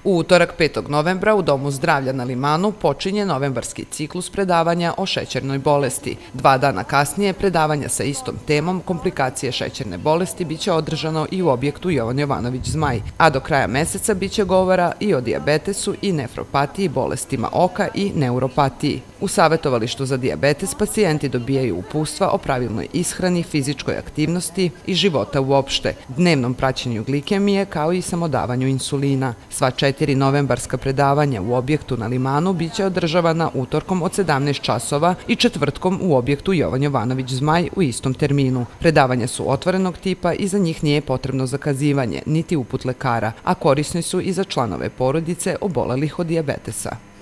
U utorak 5. novembra u Domu zdravlja na Limanu počinje novembarski ciklus predavanja o šećernoj bolesti. 2 dana kasnije predavanja sa istom temom komplikacije šećerne bolesti biće održano i u objektu Jovan Jovanović Zmaj, a do kraja meseca biće govora i o dijabetesu i nefropatiji, bolestima oka i neuropatiji. U savjetovalištu za dijabetes pacijenti dobijaju uputstva o pravilnoj ishrani, fizičkoj aktivnosti i života uopšte, dnevnom praćenju glikemije kao i samodavanju insulina. Sva 4 novembarska predavanja u objektu na Limanu biće održavana utorkom od 17 časova i četvrtkom u objektu Jovan Jovanović Zmaj u istom terminu. Predavanja su otvorenog tipa i za njih nije potrebno zakazivanje, niti uput lekara, a korisni su i za članove porodice obolelih od dijabetesa.